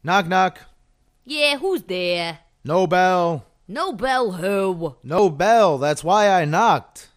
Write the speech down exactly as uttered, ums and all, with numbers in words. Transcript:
Knock, knock. Yeah, who's there? No bell. No bell who? No bell. That's why I knocked.